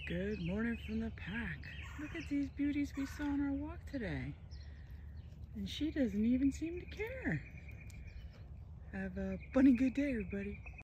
Good morning from the pack. Look at these beauties we saw on our walk today. And she doesn't even seem to care. Have a bunny good day, everybody.